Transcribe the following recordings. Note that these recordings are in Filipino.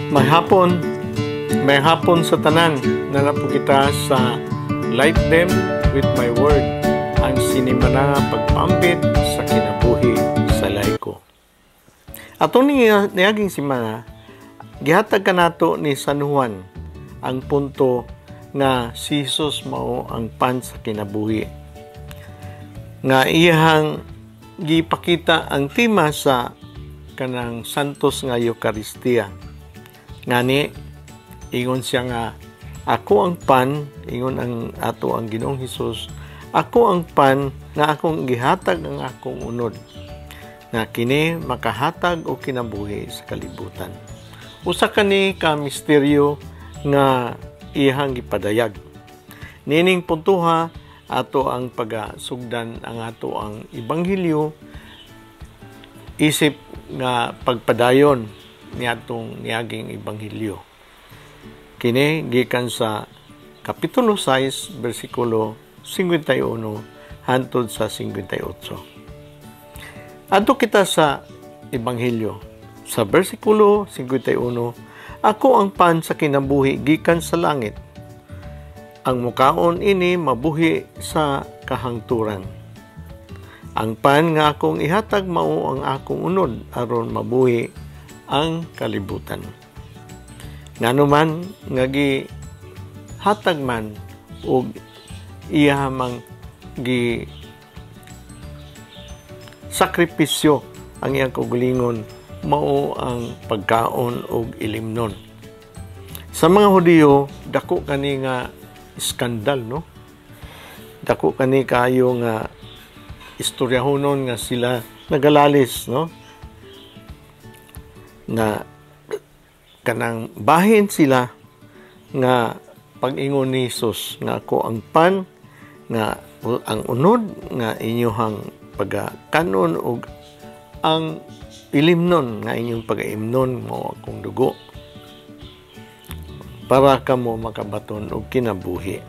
May hapon sa tanan, nanapo kita sa Light Them with My Word, ang sinimana pagpambit sa kinabuhi sa laiko. Atong niyaging simana, gihatag kanato ni San Juan ang punto nga si Jesus mao ang pan sa kinabuhi. Nga iyang gipakita ang tema sa kanang santos nga Eucharistia. Ngani, ingon siya nga, ako ang pan, ingon ang ato ang Ginoong Hesus, ako ang pan nga akong gihatag ang akong unod, nga kini makahatag o kinabuhi sa kalibutan. Usa kani ka misteryo nga iyang gipadayag. Nining puntuha, ato ang pagasugdan ang ato ang Ebanghelyo, isip nga pagpadayon niadtong niaging Ebanghelyo. Kini gikan sa Kapitulo 6, versikulo 51 hangtod sa 58. Adto kita sa Ebanghelyo. Sa versikulo 51, ako ang pan sa kinabuhi gikan sa langit. Ang mukaon ini mabuhi sa kahangturan. Ang pan nga akong ihatag mao ang akong unod aron mabuhi ang kalibutan. Nganuman nga gihatag man og ihamang gi sakripisyo ang iyang kaugalingon mao ang pagkaon og ilimnon. Sa mga Hudiyo, dako kani nga iskandal, no? Dako kani kayo nga istoryahonon nga sila nagalalis, no? Na kanang bahin sila nga pag-ingon ni Jesus nga ako ang pan nga ang unod nga inyohang pagakanon og ang ilimnon nga inyong pagaimnon mo akong dugo para kamo makabaton og kinabuhi.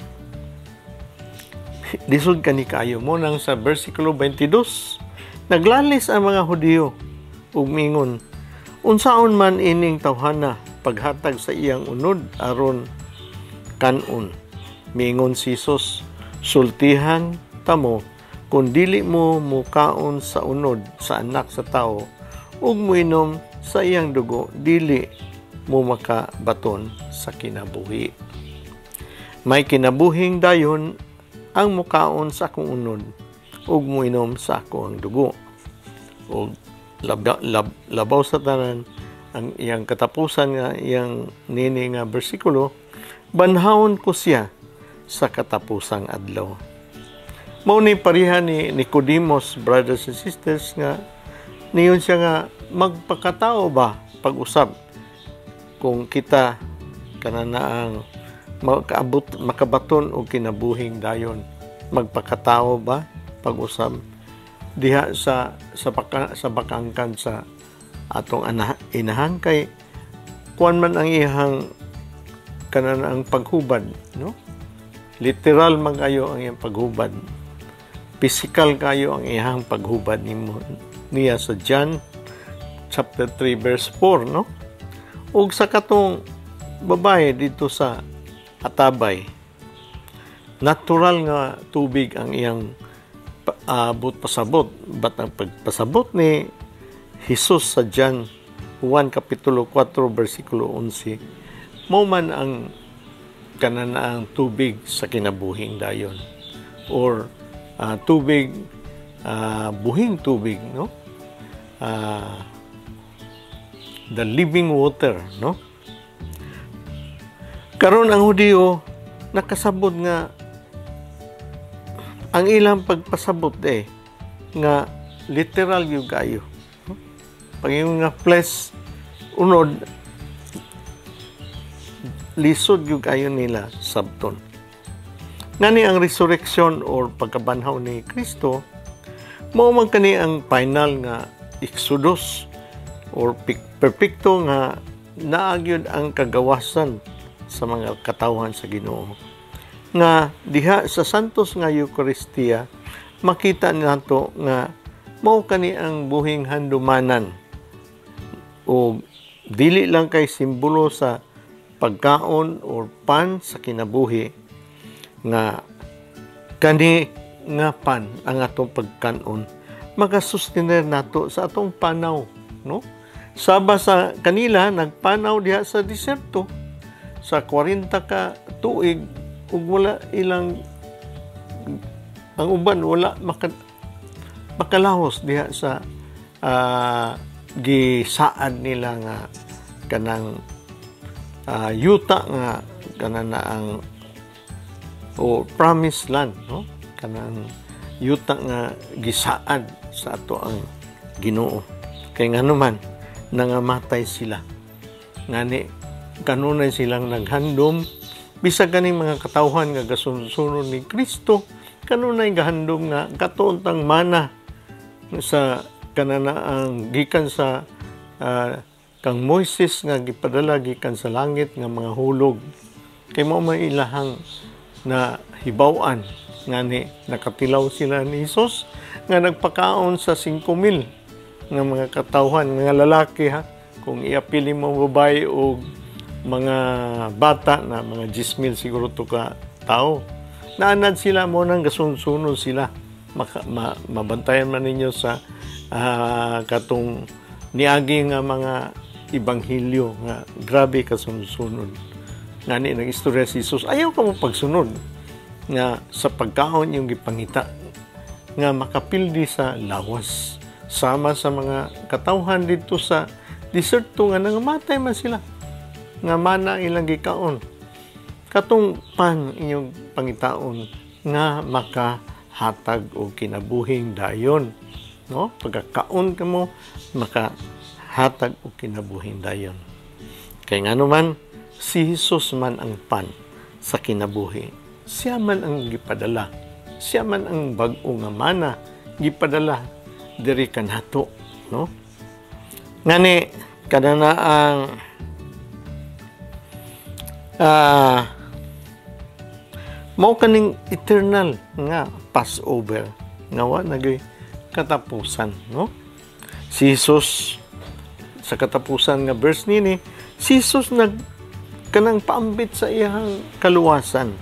Lisod kani kayo mo nang sa versikulo 22, naglalis ang mga Hudiyo ug mingon, unsaon man ining tawhana paghatag sa iyang unod aron kanon. Mingon si Jesus, sultihan tamo kung dili mo mukaon sa unod sa anak sa tao ug muinom sa iyang dugo, dili mo makabaton sa kinabuhi. May kinabuhing dayon ang mukaon sa akong unod ug muinom sa akong dugo. Ug labaw sa tanan ang iyang katapusan nga iyang nini nga bersikulo, banhawon ko siya sa katapusang adlaw. Mao ni pareha ni Nicodemus, brothers and sisters, nga niyon siya nga magpakatao ba pag-usab kung kita kananaang makabaton og kinabuhing dayon, magpakatao ba pag-usab diha sa bakangkan sa atong inahan kay kuan man ang ihang kananaang paghubad, no? Literal man kayo ang iyang paghubad, physical kayo ang ihang paghubad niya sa John chapter 3 verse 4, no? Ug sa katong babae dito sa Atabay, natural nga tubig ang iyang pasabot, but ang pagpasabot ni Jesus sa John 1 kapitulo 4 versikulo 11, mao man ang kananaang tubig sa kinabuhing dayon, or tubig, buhing tubig, no? The living water, no? Karon ang Hudiyo nakasabot nga ang ilang pagpasabot nga literal yung kayo. Pag yung nga flesh unod, lisod yung kayo nila sabton. Ngani ang resurrection or pagkabanhaw ni Kristo, mao man kani ang final nga exodus or perpekto nga naagyod ang kagawasan sa mga katawhan sa Ginoo. Nga diha sa santos nga Eucharistia, makita nato nga mao kani ang buhing handumanan o dili lang kay simbolo sa pagkaon or pan sa kinabuhi nga kani nga pan ang atong pagkanon magasustenir nato sa atong panaw, no? Saba sa kanila nagpanaw diha sa diserto sa 40 ka tuig ug wala ilang ang uban wala makalahos diha sa gisaad nila nga kanang yuta nga kanang ang o promised land, no? Kanang yuta nga gisaad sa ato ang Ginoo. Kay ngano man nangamatay sila. Ngani kanunay silang naghandom bisag kaning mga katawhan nga gasunod ni Kristo, kanunay gahandom nga katuntang mana sa kanana ang gikan sa kang Moises nga gipadala gikan sa langit nga mga hulog. Kay mao may ilahang na hibaw-an ngani nakatilaw sila ni Hesus nga nagpakaon sa 5,000 nga mga katawhan nga lalaki ha, kung iapili mo babae o mga bata na mga 10,000 siguro to ka tao. Naanad sila mo nang gasunod sila. Mabantayan man ninyo sa katong niagi nga mga ibanghilyo nga grabe kasunod-sunod. Ngani nag-istorya si Jesus, ayaw ka mo pagsunod nga sa pagkaon yung gipangita nga makapildi sa lawas sama sa mga katawhan dito sa diserto nga nangamatay man sila nga mana ilang gikaon katong pan inyong pangitaon nga makahatag og kinabuhing dayon, no? Pagkakaon ka mo makahatag og kinabuhing dayon. Kay ngano man si Jesus man ang pan sa kinabuhi. Siya man ang gipadala. Siya man ang bag-o nga mana gipadala diri kanato, no? Ngani kanana ang mao kaning eternal nga Passover nga wa nagay katapusan, no? Si Jesus sa katapusan nga verse nini, si Jesus kanang paambit sa iyang kaluwasan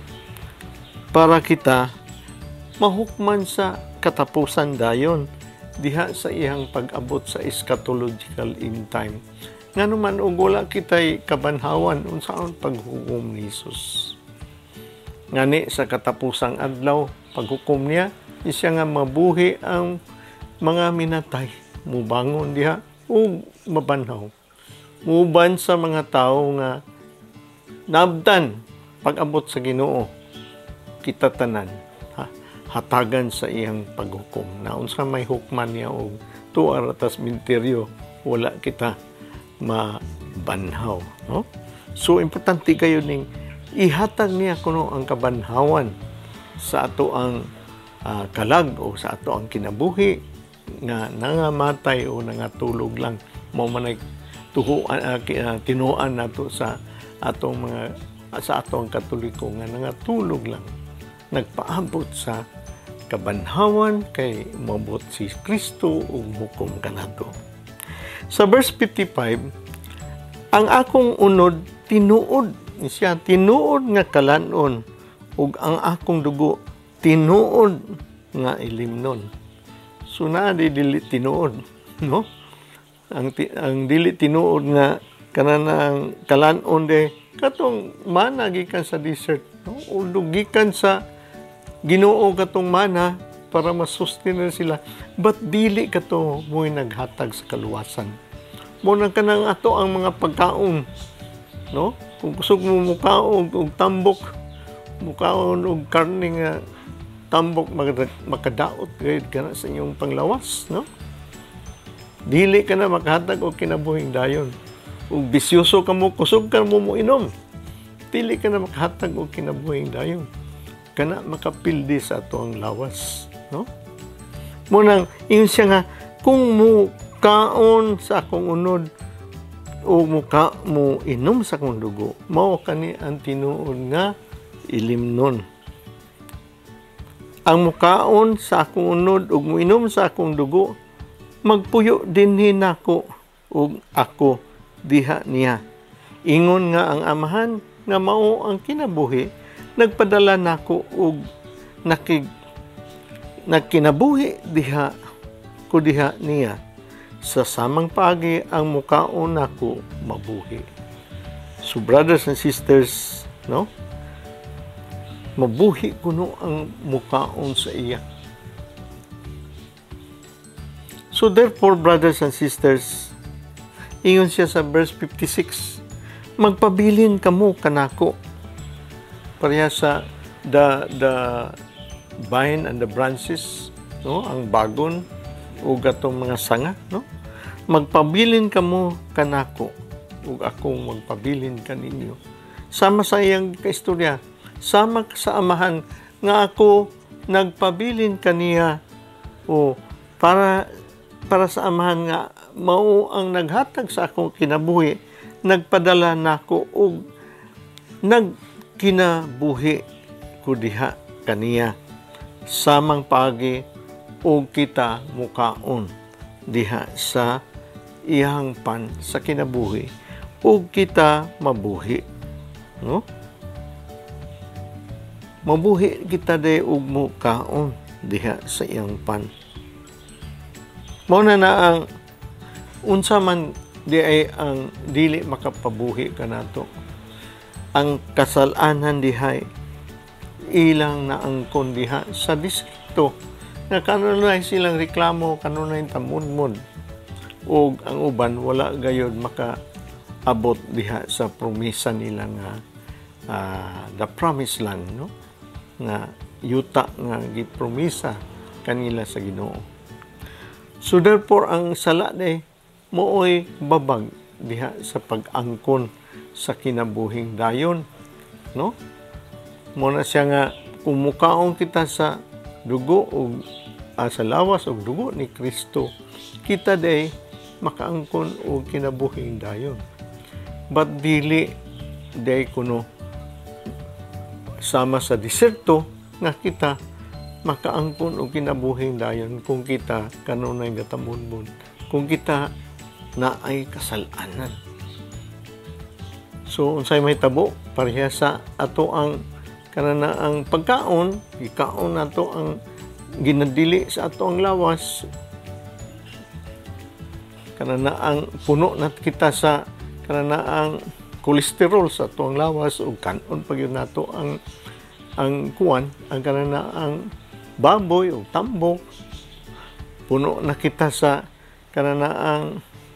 para kita mahukman sa katapusan dayon diha sa iyang pag-abot sa eschatological end time. Ngano man og wala kitay kabanhawan unsaon paghukom ni Jesus. Ngani sa katapusang adlaw paghukom niya, siya nga mabuhi ang mga minatay, mubangon diha ug mabanhaw. Muban sa mga tawo nga nabdan pag-abot sa Ginoo kita tanan hatagan sa iyang paghukom na unsa may hukman niya og tuar atas minteryo wala kita mabanhaw, no? So importante kayo ning ihatag niya kuno ang kabanhawan sa ato ang kalag o sa ato ang kinabuhi nga nangamatay o nangatulog lang mao man ay tinuan nato sa atong mga sa atong Katoliko nga nangatulog lang nagpaabot sa kabanhawan kay moabot si Kristo ug mukom kanato. Sa verse 55, ang akong unod tinuod siya, tinuod nga kalanon ug ang akong dugo tinuod nga ilimnon. So na dili tinuod, no? Ang dili tinuod nga kanang kalanon de katong mana gikan sa desert, no? O gikan sa Ginoo katong mana para masustenir sila, but dili kato mo'y naghatag sa kaluwasan. Mo nang kanang ato ang mga pagkaon, no? Kung kusog mo mukaon og tambok, mukaon og karne nga tambok makadaot gayud kana sa inyong panglawas, no? Dili ka na makahatag og kinabuhing dayon. Ug bisyoso ka mo, kusog ka mo inom, dili ka na makahatag og kinabuhing dayon. Kana makapildi sa atong lawas, no? Munang ingon siya nga kung mukaon sa akong unod o mo inom sa akong dugo, mao kani ang tinuod nga ilimnon. Ang mukaon sa akong unod ug moinom sa akong dugo, magpuyo dinhi nako ug ako diha niya. Ingon nga ang amahan nga mao ang kinabuhi, nagpadala nako og nagkinabuhi diha ko diha niya. Sa samang paagi ang mukaon nako mabuhi. So brothers and sisters, no? Mabuhi kuno ang mukaon sa iya. So therefore, brothers and sisters, ingon siya sa verse 56, magpabilin kamo kanako. Pareha sa the vine and the branches, no? Ang bagon ug atong mga sanga, no? Magpabilin kamo kanako ug akong magpabilin kaninyo. Sama sa iyang kaistorya, sama sa amahan nga ako nagpabilin kaniya o para sa amahan nga mao ang naghatag sa akong kinabuhi, nagpadala nako og nagkinabuhi ko diha kaniya. Samang paagi og kita mukaon diha sa iyang pan sa kinabuhi og kita mabuhi, no? Mabuhi kita day og mukaon diha sa iyang pan. Mao na ang unsa man di ay ang dili makapabuhi kanato. Ang kasalanan dihay ilang na ang kondiha sa distrito na kanunay silang reklamo, kanunay tamunmon ug ang uban wala gayud makaabot diha sa promisa nila nga the promised land, no? Nga yuta nga gipromisa kanila sa Ginoo. So therefore ang sala day mooy babag diha sa pag-angkon sa kinabuhing dayon, no? Muna siya nga kumukaon kita sa dugo o sa lawas o dugo ni Kristo, kita day makaangkon o kinabuhing dayon. But dili day kuno sama sa diserto nga kita makaangkon o kinabuhing dayon kung kita kanunay gatamunmon, kung kita na ay kasalanan. So unsay mahitabo pareha sa ato ang kanana ang pagkaon, ikaon nato ang ginadili sa ato ang lawas, kanana ang puno nat kita sa kanana ang kolesterol sa ato ang lawas ug kanon pag yun nato ang kuwan, ang kanana ang baboy o tambok, puno na kita sa kanana ang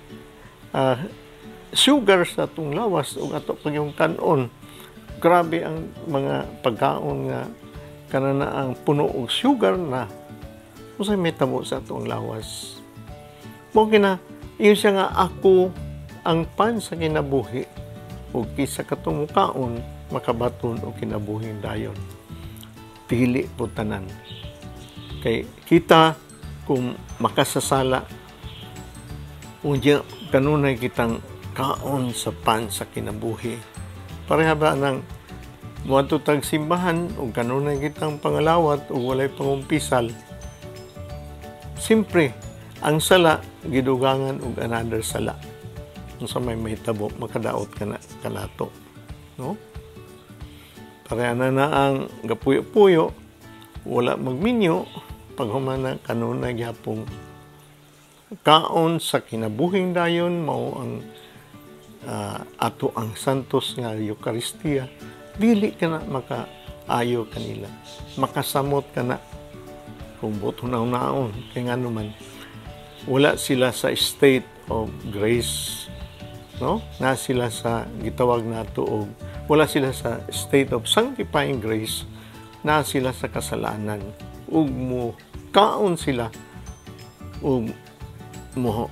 sugar sa atong lawas o ato pag yung kanon. Grabe ang mga pagkaon nga kanana ang puno og sugar na usay may tabo sa atong lawas. Mo kina iyon siya nga ako ang pan sa kinabuhi o kisa katong mukaon makabaton o kinabuhing dayon. Pili po tanan. Kay kita kung makasasala unya kanunay kitang kaon sa pan sa kinabuhi. Pareha ba ng muadto tag simbahan o kanunay kitang pangalawat o walay pangumpisal. Simpre ang sala gidugangan og another sala. Unsa may mahitabo makadaot kana kanato, no? Pareha na ang gapuyo-puyo wala magminyo pag humana kanunay gyapong kaon sa kinabuhing dayon mao ang ato ang santos nga Eucharistia. Dili ka na makaayo kanila, makasamot ka na kung buto na unaon kay nga naman wala sila sa state of grace, no? Na sila sa gitawag nato og wala sila sa state of sanctifying grace, na sila sa kasalanan ug mo kaon sila ug mo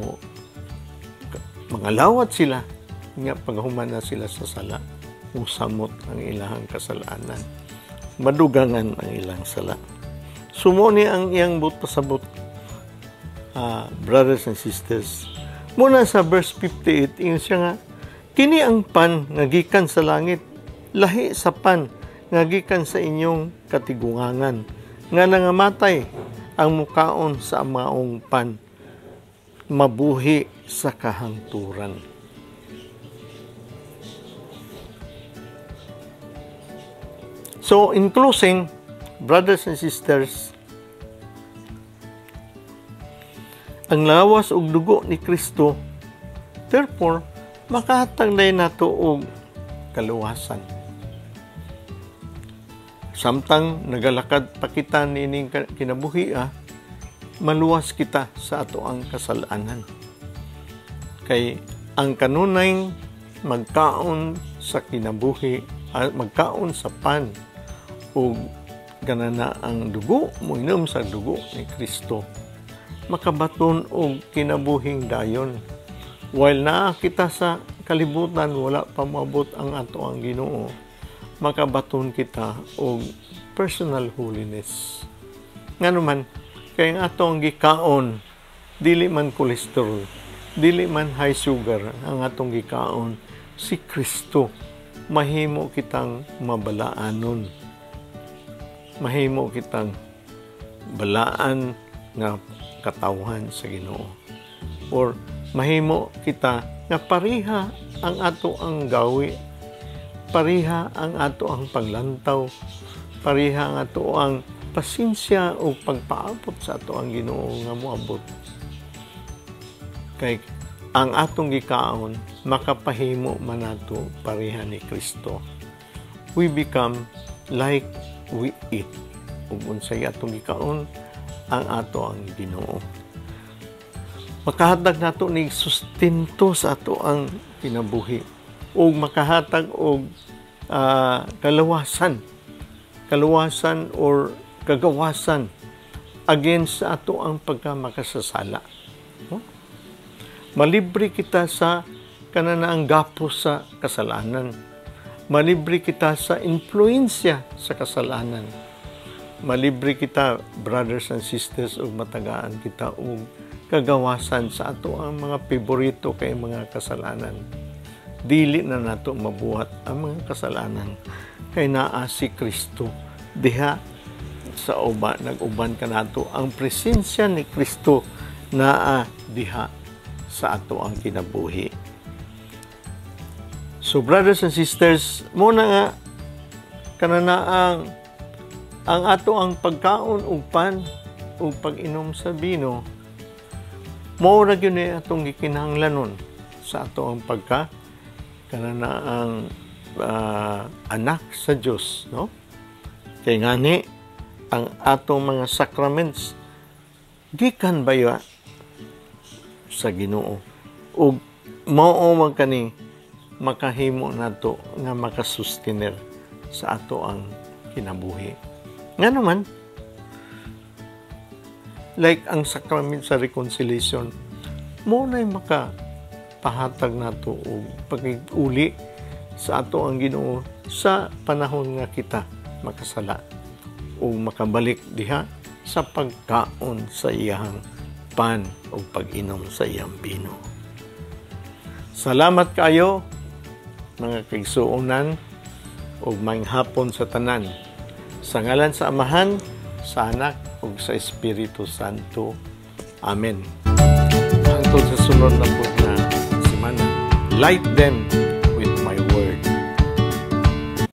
mangalawat sila nga paghuman na sila sa sala, musamot ang ilahang kasalanan, madugangan ang ilang sala. Sumo ni ang iyang pasabot, brothers and sisters. Muna sa verse 58, ingon siya nga, kini ang pan nga gikan sa langit, lahi sa pan nga gikan sa inyong katigungangan, nga nangamatay ang mukaon sa maong pan, mabuhi sa kahangturan. So, in closing, brothers and sisters, ang lawas ug dugo ni Kristo, therefore, makahatag na nato og kaluwasan. Samtang nagalakad pa kita nining kinabuhi, maluwas kita sa ato ang kasalanan. Kay ang kanunay magkaon sa kinabuhi, magkaon sa pan, o ganana ang dugo, moinom sa dugo ni Kristo, makabaton og kinabuhing dayon. While naa kita sa kalibutan, wala pa maabot ang ato ang Ginoo, makabaton kita og personal holiness. Nganuman, kay ang ato ang gikaon, dili man cholesterol, dili man high sugar, ang atong gikaon, si Kristo, mahimo kitang mabalaanon. Mahimo kitang balaan nga katawhan sa Ginoo. Or mahimo kita nga pariha ang ato ang gawi, pariha ang ato ang paglantaw, pariha ang ato ang pasensya o pagpaabot sa ato ang Ginoo nga moabot. Kay ang atong gikaon makapahimo man nato pariha ni Kristo. We become like we eat. Ug unsay atong gikaon, ang ato ang Ginoo. Makahatag nato ni sustento sa ato ang kinabuhi, ug makahatag og kaluwasan or kagawasan against sa ato ang pagkamakasasala. Malibre kita sa kananaang gapos sa kasalanan. Malibre kita sa influensya sa kasalanan. Malibre kita, brothers and sisters, ug matagaan kita og kagawasan sa ato ang mga paborito kay mga kasalanan. Dili na nato mabuhat ang mga kasalanan kay naa si Kristo. Diha sa uba, nag-uban ka nato ang presensya ni Kristo naa diha sa ato ang kinabuhi. So brothers and sisters, muna nga kananaang ang ato ang pagkaon ug pan ug pag-inom sa bino, mao ra gyud ni atong gikinahanglanon sa ato ang kananaang anak sa Dios, no? Kay ngani ang atong mga sacraments gikan baya sa Ginoo ug mao man kani makahimo nato nga makasustener sa ato ang kinabuhi. Nga naman, like ang sacrament sa reconciliation, mo na'y makapahatag nato o pag-uli sa ato ang Ginoo sa panahon nga kita makasala o makabalik diha sa pagkaon sa iyang pan o pag-inom sa iyang bino. Salamat kayo, mga kaigsuonan, o maayong hapon sa tanan. Sa ngalan sa Amahan, sa Anak, o sa Espiritu Santo. Amen. Hangtod sa sunod na po na semana. Light them